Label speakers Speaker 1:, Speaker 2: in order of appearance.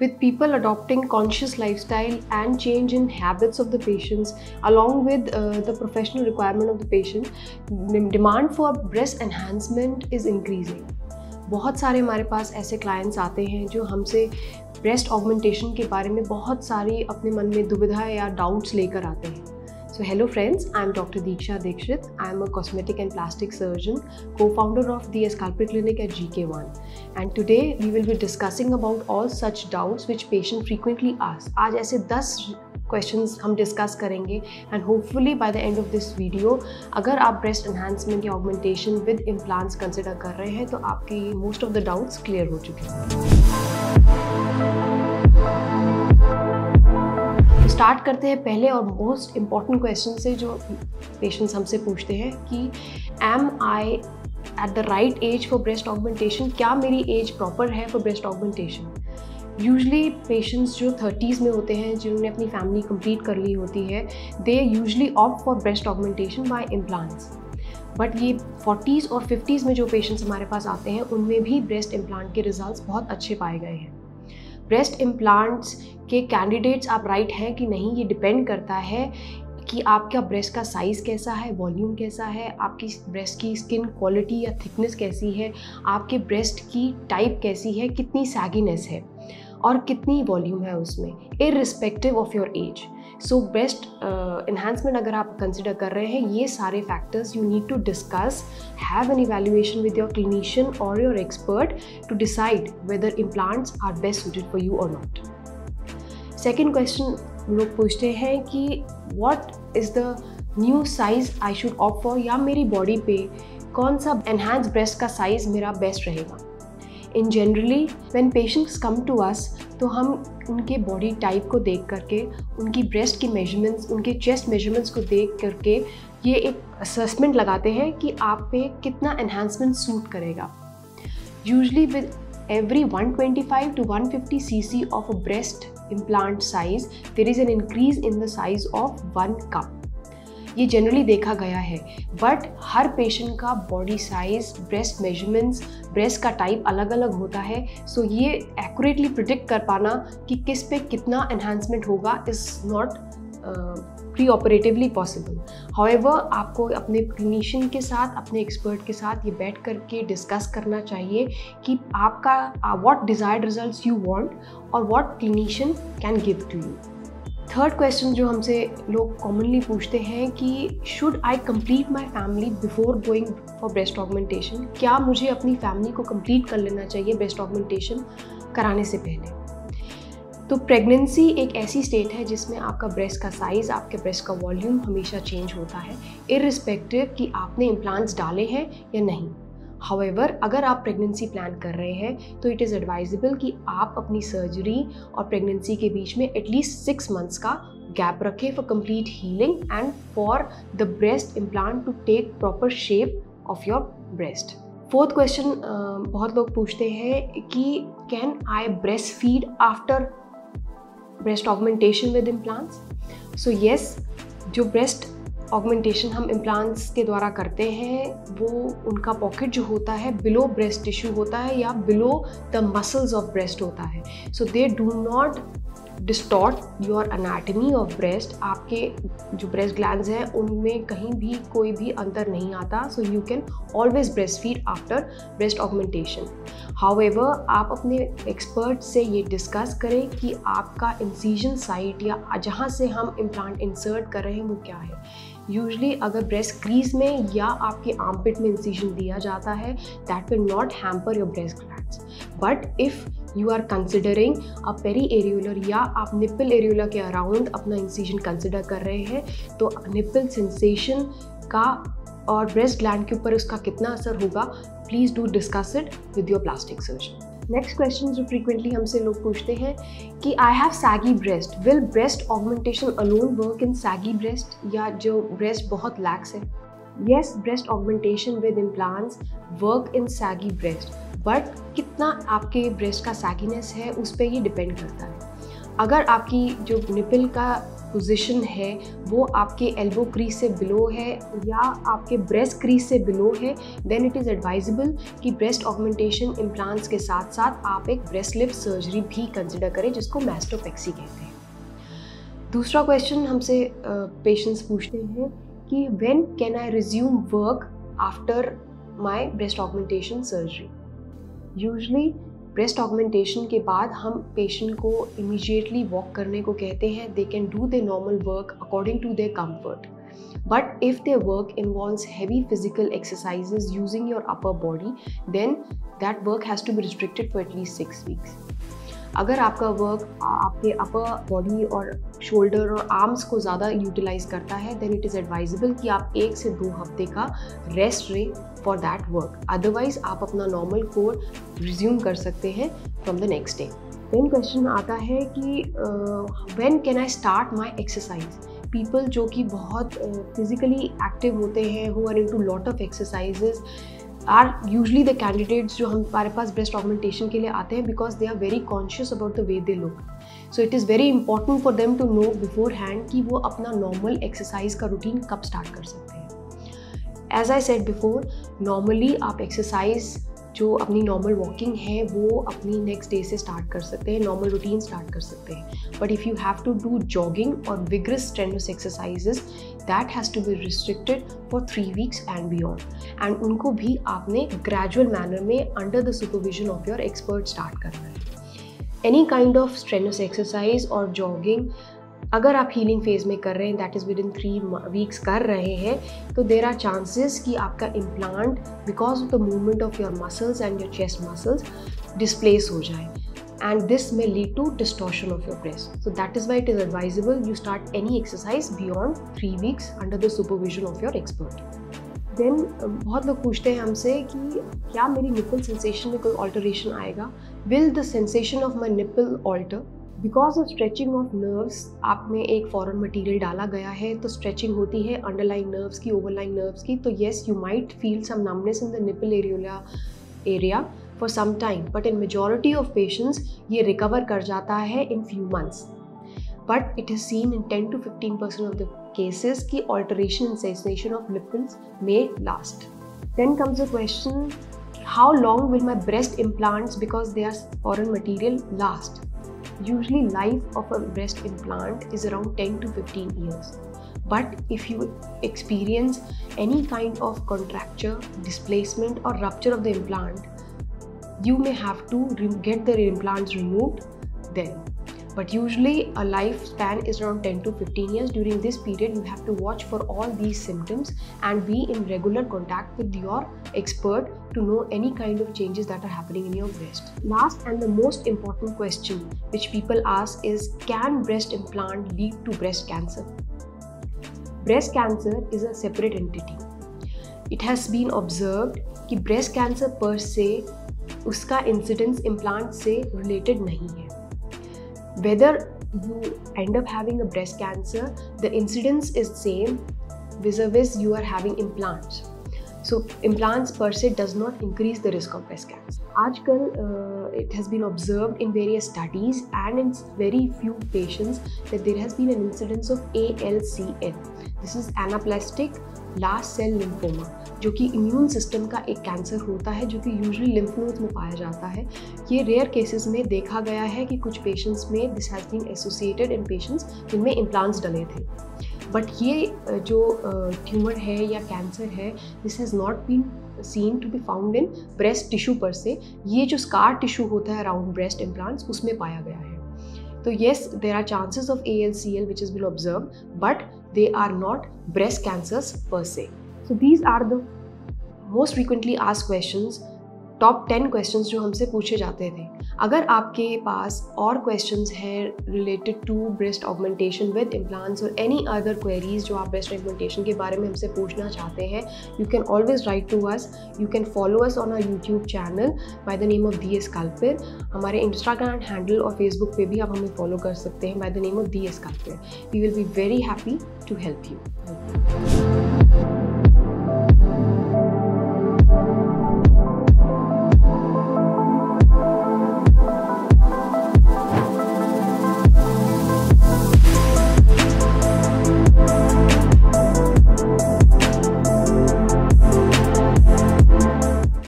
Speaker 1: with people adopting conscious lifestyle and change in habits of the patients along with the professional requirement of the patient, demand for breast enhancement is increasing. बहुत सारे हमारे पास ऐसे clients आते हैं जो हमसे breast augmentation के बारे में बहुत सारी अपने मन में दुविधा या डाउट्स लेकर आते हैं. So hello friends, I am Dr. Deeksha Dikshit. I am a cosmetic and plastic surgeon, co-founder of the Escalpel Clinic at GK1. And today we will be discussing about all such doubts which patients frequently ask. आज ऐसे 10 questions हम discuss करेंगे and hopefully by the end of this video, अगर आप breast enhancement या augmentation with implants consider कर रहे हैं तो आपकी most of the doubts clear हो चुके हैं. स्टार्ट करते हैं पहले और मोस्ट इम्पॉर्टेंट क्वेश्चन से जो पेशेंट्स हमसे पूछते हैं कि am I at the right age for breast augmentation. क्या मेरी एज प्रॉपर है for breast augmentation? Usually patients जो 30s में होते हैं, जिन्होंने अपनी फैमिली कंप्लीट कर ली होती है, they usually opt for breast augmentation by implants. But ये 40s और 50s में जो पेशेंट्स हमारे पास आते हैं उनमें भी ब्रेस्ट इम्प्लांट के रिजल्ट्स बहुत अच्छे पाए गए हैं. ब्रेस्ट इम्प्लांट्स के कैंडिडेट्स आप राइट हैं कि नहीं, ये डिपेंड करता है कि आपका ब्रेस्ट का साइज़ कैसा है, वॉल्यूम कैसा है, आपकी ब्रेस्ट की स्किन क्वालिटी या थिकनेस कैसी है, आपके ब्रेस्ट की टाइप कैसी है, कितनी सैगीनेस है और कितनी वॉल्यूम है उसमें, irrespective of your age. So breast enhancement अगर आप कंसिडर कर रहे हैं, ये सारे factors you need to discuss, have an evaluation with your clinician और your expert to decide whether implants are best suited for you और नॉट. सेकेंड क्वेश्चन लोग पूछते हैं कि what is the new size I should opt for, या मेरी body पे कौन सा एनहांस ब्रेस्ट का साइज़ मेरा बेस्ट रहेगा. In generally when patients come to us, तो हम उनके बॉडी टाइप को देख करके, उनकी ब्रेस्ट की मेजरमेंट्स, उनके चेस्ट मेजरमेंट्स को देख करके ये एक असेसमेंट लगाते हैं कि आप पे कितना एनहांसमेंट सूट करेगा. Usually with every 125 to 150 cc of a breast implant size, there is an increase in the size of 1 cup. ये जनरली देखा गया है, बट हर पेशेंट का body size, breast measurements, breast का टाइप अलग अलग होता है. सो ये एक्यूरेटली प्रिडिक्ट कर पाना कि किस पे कितना एनहांसमेंट होगा is not preoperatively possible. However आपको अपने क्लिनिशियन के साथ, अपने एक्सपर्ट के साथ ये बैठ करके डिस्कस करना चाहिए कि आपका what desired results you want और what clinician can give to you. Third question जो हमसे लोग कॉमनली पूछते हैं कि should I complete my family before going for breast augmentation. क्या मुझे अपनी फैमिली को कंप्लीट कर लेना चाहिए ब्रेस्ट ऑगमेंटेशन कराने से पहले? तो प्रेगनेंसी एक ऐसी स्टेट है जिसमें आपका ब्रेस्ट का साइज़, आपके ब्रेस्ट का वॉल्यूम हमेशा चेंज होता है, इररिस्पेक्टिव कि आपने इम्प्लांट्स डाले हैं या नहीं. हाउएवर अगर आप प्रेगनेंसी प्लान कर रहे हैं तो इट इज़ एडवाइजेबल कि आप अपनी सर्जरी और प्रेगनेंसी के बीच में एटलीस्ट 6 months का गैप रखें for complete healing and for the breast implant to take proper shape of your breast. Fourth question बहुत लोग पूछते हैं कि can I breastfeed after breast augmentation with implants. So yes, जो breast augmentation हम implants के द्वारा करते हैं वो उनका पॉकेट जो होता है बिलो ब्रेस्ट टिश्यू होता है या below the muscles of breast होता है. So they do not distort your anatomy of breast. आपके जो ब्रेस्ट ग्लैंड्स हैं उनमें कहीं भी कोई भी अंतर नहीं आता. So you can always breastfeed after breast augmentation. However आप अपने एक्सपर्ट से ये डिस्कस करें कि आपका इंसिजन साइट या जहाँ से हम इम्प्लांट इंसर्ट कर रहे हैं वो क्या है. यूजली अगर ब्रेस्ट क्रीज में या आपके आर्मपिट में इंसिजन दिया जाता है, that will not hamper your breast glands. But if you are considering a periareolar या आप निप्पल एरियोला के अराउंड अपना इंसिजन कंसिडर कर रहे हैं, तो निप्पल सेंसेशन का और ब्रेस्ट ग्लैंड के ऊपर उसका कितना असर होगा, please do discuss it with your plastic surgeon. Next question जो फ्रीक्वेंटली हमसे लोग पूछते हैं कि I have saggy breast, will breast augmentation alone work in saggy breast, या जो ब्रेस्ट बहुत लैक्स है. Yes, breast augmentation with implants work in saggy breast, but कितना आपके ब्रेस्ट का सैगीनेस है उस पर ये डिपेंड करता है. अगर आपकी जो निपल का पोजीशन है वो आपके एल्बो क्रीज से बिलो है या आपके ब्रेस्ट क्रीज से बिलो है, देन इट इज़ एडवाइजेबल कि ब्रेस्ट ऑगमेंटेशन इम्प्लांट्स के साथ साथ आप एक ब्रेस्ट लिफ्ट सर्जरी भी कंसिडर करें, जिसको मैस्टोपेक्सी कहते हैं। दूसरा क्वेश्चन हमसे पेशेंट्स पूछते हैं कि when can I resume work after my breast augmentation surgery. Usually breast augmentation के बाद हम पेशेंट को इमीडिएटली वॉक करने को कहते हैं। They can do the normal work according to their comfort, but if their work involves heavy physical exercises using your upper body, then that work has to be restricted for at least 6 weeks. अगर आपका work आपके upper body और shoulder और arms को ज़्यादा utilise करता है, then it is advisable कि आप 1 से 2 हफ्ते का रेस्ट लें फॉर दैट वर्क। अदरवाइज आप अपना नॉर्मल कोर रिज्यूम कर सकते हैं from the next day. Then question आता है कि when can I start my exercise. People जो कि बहुत फिजिकली एक्टिव होते हैं, who are into lot of exercises, are usually the candidates जो हमारे पास ब्रेस्ट ऑगमेंटेशन के लिए आते हैं, because they are very conscious about the way they look. So it is very important for them to know beforehand कि वो अपना नॉर्मल एक्सरसाइज का रूटीन कब स्टार्ट कर सकते हैं। As I said before, normally आप एक्सरसाइज जो अपनी नॉर्मल वॉकिंग है वो अपनी नेक्स्ट डे से स्टार्ट कर सकते हैं, नॉर्मल रूटीन स्टार्ट कर सकते हैं। But if you have to do jogging और vigorous strenuous exercises, that has to be restricted for 3 weeks and beyond, and उनको भी आपने ग्रेजुअल मैनर में under the supervision of your expert start करना है। Any kind of strenuous exercise और jogging अगर आप हीलिंग फेज में कर रहे हैं, that is within 3 weeks कर रहे हैं, तो देर आर चांसेस कि आपका implant because of the movement of your muscles and your chest muscles displace हो जाए, and this may lead to distortion of your breast. So that is why it is advisable you start any exercise beyond 3 weeks under the supervision of your expert. Then बहुत लोग पूछते हैं हमसे कि क्या मेरी nipple sensation में कोई alteration आएगा? Will the sensation of my nipple alter? Because of stretching of nerves, आप में एक foreign material डाला गया है, तो stretching होती है underlying nerves की, overlying nerves की, तो yes you might feel some numbness in the nipple area for some time, but in majority of patients ये recover कर जाता है in few months. But it is seen in 10 to 15% of the cases कि alteration in sensation of nipples may last. Then comes the question, how long will my breast implants, because they are foreign material, last? Usually life of a breast implant is around 10 to 15 years. But if you experience any kind of contracture, displacement or rupture of the implant, you may have to get the implants removed then. But usually a lifespan is around 10 to 15 years. During this period, you have to watch for all these symptoms and be in regular contact with your expert to know any kind of changes that are happening in your breast. Last and the most important question which people ask is, can breast implant lead to breast cancer? Breast cancer is a separate entity. It has been observed कि breast cancer per se उसका incidence implant से related नहीं है. Whether you end up having a breast cancer, the incidence is same vis-a-vis you are having implants. So implants per se does not increase the risk of breast cancer. आजकल it has been observed in various studies and in very few patients that there has been an incidence of ALCL. This is anaplastic large cell lymphoma, जो कि immune system का एक cancer होता है, जो कि usually lymph nodes में पाया जाता है। ये रेयर केसेस में देखा गया है कि कुछ पेशेंट्स में this has been associated in patients जिनमें इम्प्लांट्स डले थे। बट ये जो ट्यूमर है या कैंसर है, this has not been seen to be found in breast tissue per se. ये जो scar tissue होता है around breast implants, उसमें पाया गया है। तो yes, there are chances of ALCL which has been observed, but they are not breast cancers per se. So these are the most frequently asked questions, top 10 questions जो हमसे पूछे जाते थे। अगर आपके पास और क्वेश्चंस हैं related to breast augmentation with implants और एनी अदर क्वेरीज जो आप ब्रेस्ट ऑगमेंटेशन के बारे में हमसे पूछना चाहते हैं, you can always write to us. You can follow us on our YouTube channel by the name of DS Kalpir। हमारे इंस्टाग्राम हैंडल और फेसबुक पे भी आप हमें फॉलो कर सकते हैं by the name of DS Kalpir। We will be very happy to help you.